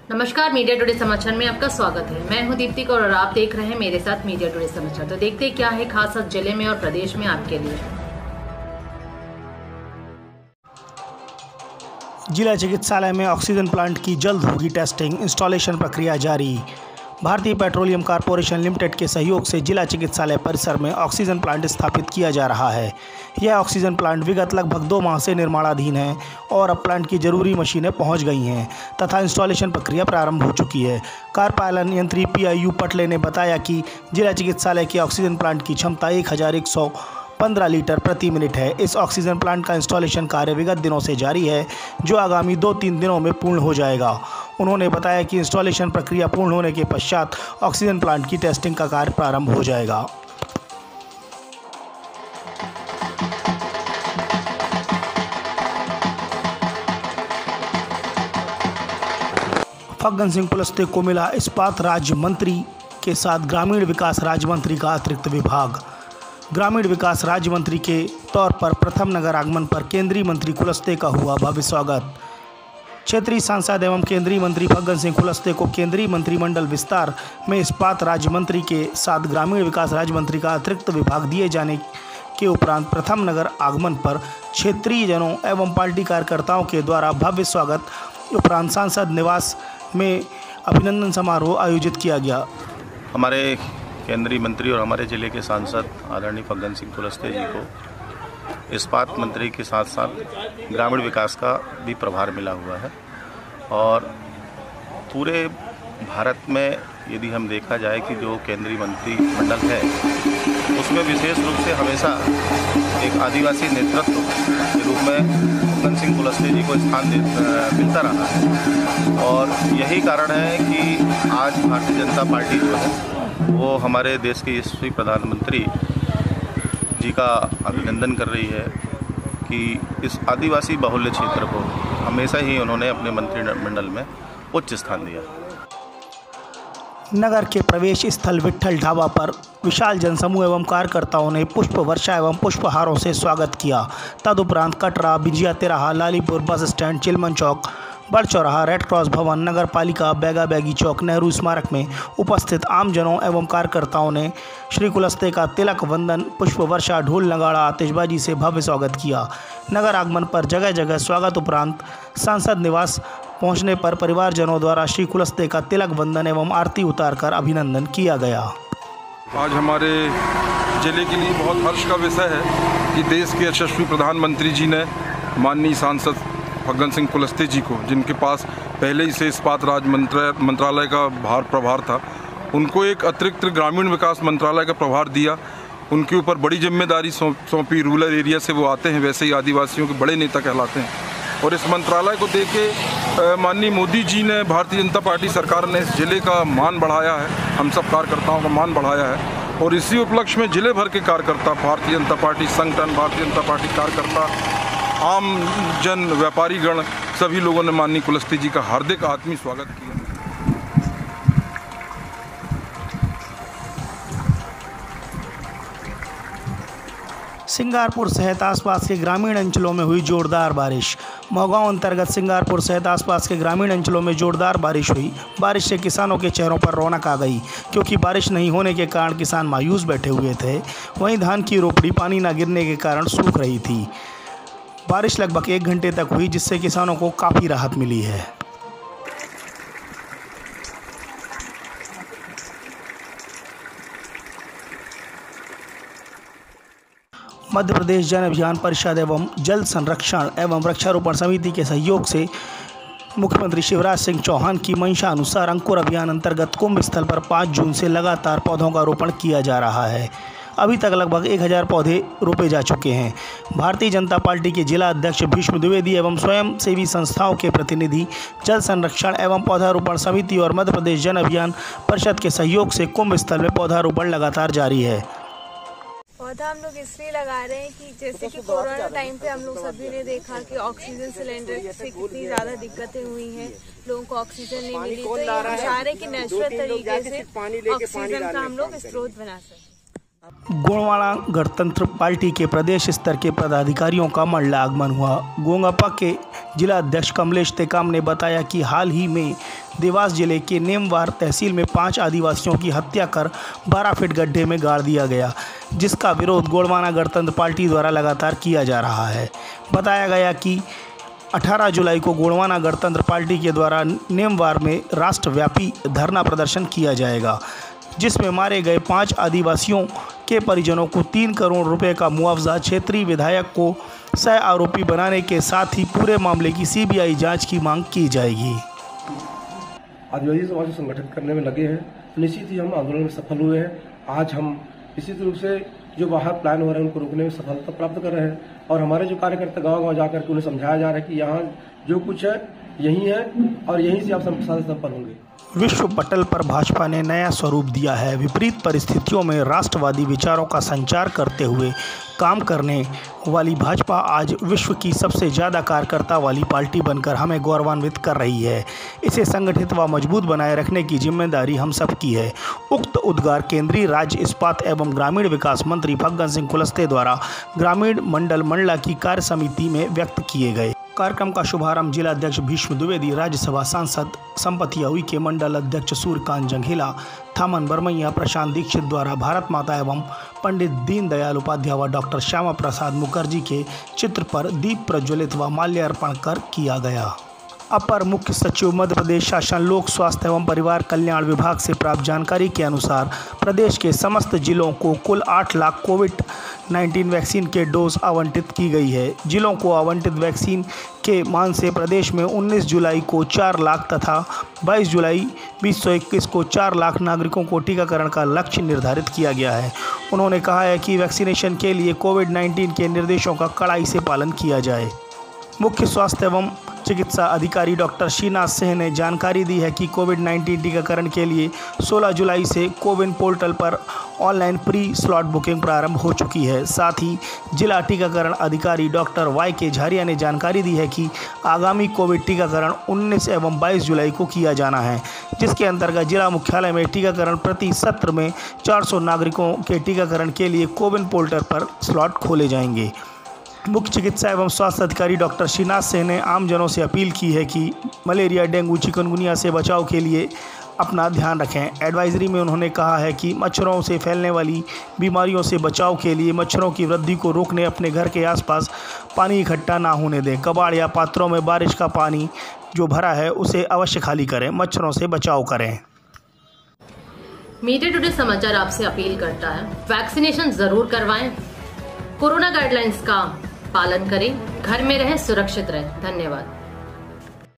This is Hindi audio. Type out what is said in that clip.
नमस्कार, मीडिया टुडे समाचार में आपका स्वागत है। मैं हूं दीप्ति कौर और आप देख रहे हैं मेरे साथ मीडिया टुडे समाचार। तो देखते हैं क्या है खास आज जिले में और प्रदेश में आपके लिए। जिला चिकित्सालय में ऑक्सीजन प्लांट की जल्द होगी टेस्टिंग, इंस्टॉलेशन प्रक्रिया जारी। भारतीय पेट्रोलियम कॉर्पोरेशन लिमिटेड के सहयोग से जिला चिकित्सालय परिसर में ऑक्सीजन प्लांट स्थापित किया जा रहा है। यह ऑक्सीजन प्लांट विगत लगभग 2 माह से निर्माणाधीन है और अब प्लांट की जरूरी मशीनें पहुंच गई हैं तथा इंस्टॉलेशन प्रक्रिया प्रारंभ हो चुकी है। कार्यपालन यंत्री PIU पटले ने बताया कि जिला चिकित्सालय के ऑक्सीजन प्लांट की क्षमता 1115 लीटर प्रति मिनट है। इस ऑक्सीजन प्लांट का इंस्टॉलेशन कार्य विगत दिनों से जारी है, जो आगामी 2-3 दिनों में पूर्ण हो जाएगा। उन्होंने बताया कि इंस्टॉलेशन प्रक्रिया पूर्ण होने के पश्चात ऑक्सीजन प्लांट की टेस्टिंग का कार्य प्रारंभ हो जाएगा। फग्गन सिंह कुलस्ते को मिला इस्पात राज्य मंत्री के साथ ग्रामीण विकास राज्य मंत्री का अतिरिक्त विभाग। ग्रामीण विकास राज्य मंत्री के तौर पर प्रथम नगर आगमन पर केंद्रीय मंत्री कुलस्ते का हुआ भव्य स्वागत। क्षेत्रीय सांसद एवं केंद्रीय मंत्री फग्गन सिंह कुलस्ते को केंद्रीय मंत्रिमंडल विस्तार में इस्पात राज्य मंत्री के साथ ग्रामीण विकास राज्य मंत्री का अतिरिक्त विभाग दिए जाने के उपरांत प्रथम नगर आगमन पर क्षेत्रीय जनों एवं पार्टी कार्यकर्ताओं के द्वारा भव्य स्वागत उपरांत सांसद निवास में अभिनंदन समारोह आयोजित किया गया। हमारे केंद्रीय मंत्री और हमारे जिले के सांसद आदरणीय फग्गन सिंह कुलस्ते जी को इस्पात मंत्री के साथ साथ ग्रामीण विकास का भी प्रभार मिला हुआ है और पूरे भारत में यदि हम देखा जाए कि जो केंद्रीय मंत्रिमंडल है उसमें विशेष रूप से हमेशा एक आदिवासी नेतृत्व के रूप में फग्गन सिंह कुलस्ते जी को स्थान मिलता रहा है और यही कारण है कि आज भारतीय जनता पार्टी जो है वो हमारे देश के यशस्वी प्रधानमंत्री जी का अभिनंदन कर रही है कि इस आदिवासी बाहुल्य क्षेत्र को हमेशा ही उन्होंने अपने मंत्रिमंडल में उच्च स्थान दिया। नगर के प्रवेश स्थल विट्ठल ढाबा पर विशाल जनसमूह एवं कार्यकर्ताओं ने पुष्प वर्षा एवं पुष्पहारों से स्वागत किया। तदुपरांत कटरा, बिजिया तिराहा, लालीपुर बस स्टैंड, चिलमन चौक, बड़ चौराहा, रेड क्रॉस भवन, नगर पालिका, बैगा बैगी चौक, नेहरू स्मारक में उपस्थित आमजनों एवं कार्यकर्ताओं ने श्री कुलस्ते का तिलक वंदन, पुष्प वर्षा, ढोल नगाड़ा, आतिशबाजी से भव्य स्वागत किया। नगर आगमन पर जगह जगह स्वागत उपरांत सांसद निवास पहुंचने पर परिवारजनों द्वारा श्री कुलस्ते का तिलक वंदन एवं आरती उतारकर अभिनंदन किया गया। आज हमारे जिले के लिए बहुत हर्ष का विषय है कि देश के यशस्वी प्रधानमंत्री जी ने माननीय सांसद फग्गन सिंह कुलस्ते जी को, जिनके पास पहले ही से इस्पात राज्य मंत्रालय का प्रभार था, उनको एक अतिरिक्त ग्रामीण विकास मंत्रालय का प्रभार दिया। उनके ऊपर बड़ी जिम्मेदारी सौंपी। रूरल एरिया से वो आते हैं, वैसे ही आदिवासियों के बड़े नेता कहलाते हैं और इस मंत्रालय को देके माननीय मोदी जी ने, भारतीय जनता पार्टी सरकार ने इस जिले का मान बढ़ाया है, हम सब कार्यकर्ताओं का मान बढ़ाया है और इसी उपलक्ष्य में जिले भर के कार्यकर्ता, भारतीय जनता पार्टी संगठन, भारतीय जनता पार्टी कार्यकर्ता, आम जन, व्यापारी गण, सभी लोगों ने माननीय कुलस्ते जी का हार्दिक आत्मीय स्वागत किया। सिंगारपुर सहित आसपास के ग्रामीण अंचलों में हुई जोरदार बारिश। मोहगांव अंतर्गत सिंगारपुर सहित आसपास के ग्रामीण अंचलों में जोरदार बारिश हुई। बारिश से किसानों के चेहरों पर रौनक आ गई, क्योंकि बारिश नहीं होने के कारण किसान मायूस बैठे हुए थे। वहीं धान की रोपड़ी पानी न गिरने के कारण सूख रही थी। बारिश लगभग 1 घंटे तक हुई, जिससे किसानों को काफ़ी राहत मिली है। मध्य प्रदेश जन अभियान परिषद एवं जल संरक्षण एवं वृक्षारोपण समिति के सहयोग से मुख्यमंत्री शिवराज सिंह चौहान की मंशा अनुसार अंकुर अभियान अंतर्गत कुंभ स्थल पर 5 जून से लगातार पौधों का रोपण किया जा रहा है। अभी तक लगभग 1000 पौधे रोपे जा चुके हैं। भारतीय जनता पार्टी के जिला अध्यक्ष भीष्म द्विवेदी एवं स्वयंसेवी संस्थाओं के प्रतिनिधि, जल संरक्षण एवं पौधारोपण समिति और मध्य प्रदेश जन अभियान परिषद के सहयोग से कुंभ स्थल में पौधारोपण लगातार जारी है। पौधा हम लोग इसलिए लगा रहे हैं कि जैसे कि कोरोना टाइम पे हम लोग सभी ने देखा कि ऑक्सीजन सिलेंडर से कितनी ज्यादा दिक्कतें हुई हैं, लोगों को ऑक्सीजन नहीं मिली, तो ये इशारे की नेचुरल तरीके से ऑक्सीजन का हम लोग स्रोत बना सकते। गोंडवाना गणतंत्र पार्टी के प्रदेश स्तर के पदाधिकारियों का मंडला आगमन हुआ। गोंगापा के जिला अध्यक्ष कमलेश टेकाम ने बताया कि हाल ही में देवास जिले के नेमवार तहसील में 5 आदिवासियों की हत्या कर 12 फीट गड्ढे में गाड़ दिया गया, जिसका विरोध गोंडवाना गणतंत्र पार्टी द्वारा लगातार किया जा रहा है। बताया गया कि 18 जुलाई को गोंडवाना गणतंत्र पार्टी के द्वारा नेमवार में राष्ट्रव्यापी धरना प्रदर्शन किया जाएगा, जिसमें मारे गए 5 आदिवासियों के परिजनों को 3 करोड़ रुपए का मुआवजा, क्षेत्रीय विधायक को सह आरोपी बनाने के साथ ही पूरे मामले की सीबीआई जांच की मांग की जाएगी। आदिवासी समाज को संगठित करने में लगे हैं, निश्चित ही हम आंदोलन में सफल हुए हैं। आज हम निश्चित रूप से जो बाहर प्लान हो रहे हैं उनको रोकने में सफलता प्राप्त कर रहे हैं और हमारे जो कार्यकर्ता गाँव-गाँव जाकर के उन्हें समझाया जा रहा है कि यहाँ जो कुछ है यही है और यहीं से आप संपन्न होंगे। विश्व पटल पर भाजपा ने नया स्वरूप दिया है। विपरीत परिस्थितियों में राष्ट्रवादी विचारों का संचार करते हुए काम करने वाली भाजपा आज विश्व की सबसे ज़्यादा कार्यकर्ता वाली पार्टी बनकर हमें गौरवान्वित कर रही है। इसे संगठित व मजबूत बनाए रखने की जिम्मेदारी हम सब की है। उक्त उद्गार केंद्रीय राज्य इस्पात एवं ग्रामीण विकास मंत्री फग्गन सिंह कुलस्ते द्वारा ग्रामीण मंडल मंडला की कार्य समिति में व्यक्त किए गए। कार्यक्रम का शुभारंभ जिला अध्यक्ष भीष्म द्विवेदी, राज्यसभा सांसद संपति उइके, मंडल अध्यक्ष सूर्यकांत जंघेला, थामन बरमैया, प्रशांत दीक्षित द्वारा भारत माता एवं पंडित दीनदयाल उपाध्याय व डॉक्टर श्यामा प्रसाद मुखर्जी के चित्र पर दीप प्रज्वलित व माल्यार्पण कर किया गया। अपर मुख्य सचिव मध्य प्रदेश शासन लोक स्वास्थ्य एवं परिवार कल्याण विभाग से प्राप्त जानकारी के अनुसार प्रदेश के समस्त जिलों को कुल 8 लाख कोविड-19 वैक्सीन के डोज आवंटित की गई है। जिलों को आवंटित वैक्सीन के मान से प्रदेश में 19 जुलाई को 4 लाख तथा 22 जुलाई 2021 को 4 लाख नागरिकों को टीकाकरण का लक्ष्य निर्धारित किया गया है। उन्होंने कहा है कि वैक्सीनेशन के लिए कोविड-19 के निर्देशों का कड़ाई से पालन किया जाए। मुख्य स्वास्थ्य एवं चिकित्सा अधिकारी डॉक्टर श्रीनाथ सिंह ने जानकारी दी है कि कोविड-19 टीकाकरण के लिए 16 जुलाई से कोविन पोर्टल पर ऑनलाइन प्री स्लॉट बुकिंग प्रारंभ हो चुकी है। साथ ही जिला टीकाकरण अधिकारी डॉक्टर वाई.के. झारिया ने जानकारी दी है कि आगामी कोविड टीकाकरण 19 एवं 22 जुलाई को किया जाना है, जिसके अंतर्गत जिला मुख्यालय में टीकाकरण प्रति सत्र में 400 नागरिकों के टीकाकरण के लिए कोविन पोर्टल पर स्लॉट खोले जाएंगे। मुख्य चिकित्सा एवं स्वास्थ्य अधिकारी डॉक्टर श्रीनाथ सिंह ने आमजनों से अपील की है कि मलेरिया, डेंगू, चिकनगुनिया से बचाव के लिए अपना ध्यान रखें। एडवाइजरी में उन्होंने कहा है कि मच्छरों से फैलने वाली बीमारियों से बचाव के लिए मच्छरों की वृद्धि को रोकने अपने घर के आसपास पानी इकट्ठा ना होने दें। कबाड़ या पात्रों में बारिश का पानी जो भरा है उसे अवश्य खाली करें। मच्छरों से बचाव करें। मीडिया टुडे समाचार आपसे अपील करता है, वैक्सीनेशन जरूर करवाएं, कोरोना गाइडलाइंस का पालन करें, घर में रहें, सुरक्षित रहें। धन्यवाद।